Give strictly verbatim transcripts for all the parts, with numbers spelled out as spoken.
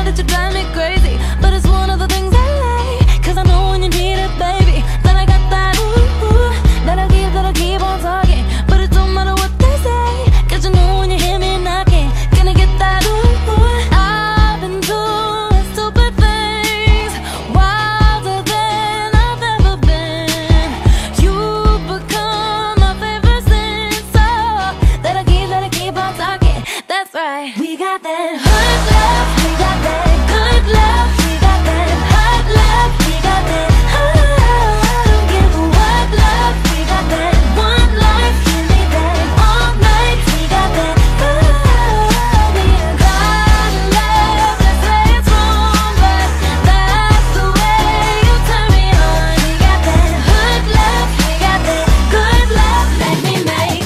that you drive me crazy, but it's one of the things I like. Cause I know when you need it, baby, then I got that ooh, ooh, that'll keep, that'll keep on talking. But it don't matter what they say, cause you know when you hear me knocking, gonna get that ooh, ooh. I've been doing stupid things, wilder than I've ever been. You become my favorite sin, so that'll keep, that'll keep on talking. That's right. We got that hurt love, we got that good love, we got that hot love, we got that I don't give a what love, we got that one life, give me that all night, we got that love, we got love. Let's say it's wrong, but that's the way you turn me on. We got that hood love, we got that good love, let me make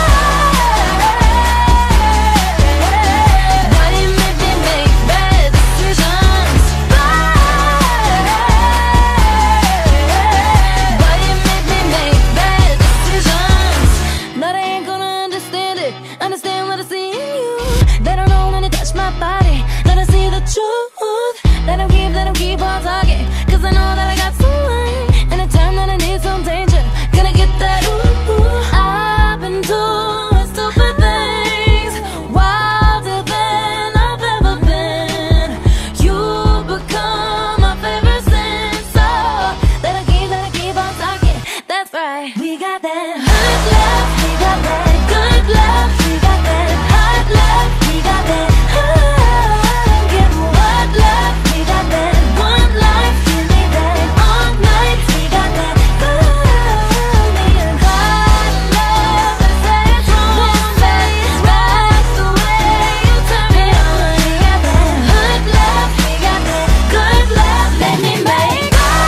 understand what I see in you. They don't know when to touch my body. Let us see the truth. Let them keep, let them keep on talking. Cause I know that I got someone, and the time that I need some danger, gonna get that ooh, ooh. I've been doing stupid things, wilder than I've ever been. You become my favorite sin, so let them keep, let them keep on talking. That's right. We got that hurt love, we got that good love, we got that hot love, we got that I don't give a what love, we got that one life, give me that all night, we got that love, we got love. Let's say it's wrong, but that's the way you turn me on. We got that hood love, we got that good love, let me make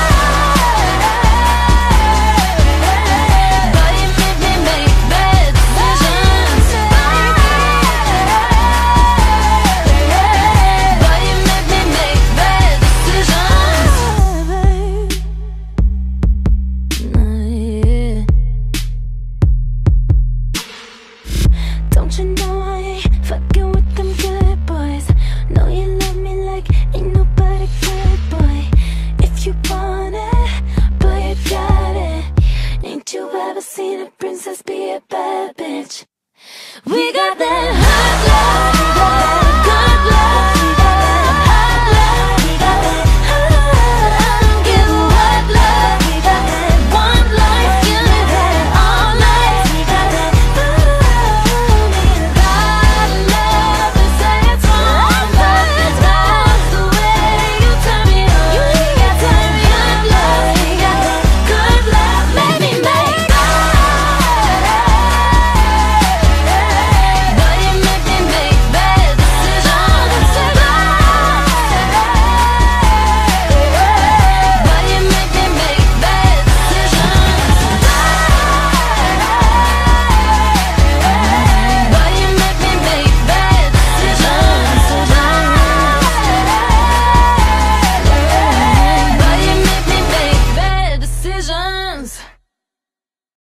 Don't you know I ain't fucking with them good boys? Know you love me like ain't nobody good, boy. If you want it, boy, you got it. Ain't you ever seen a princess be a bad bitch? We got that hot love, we got that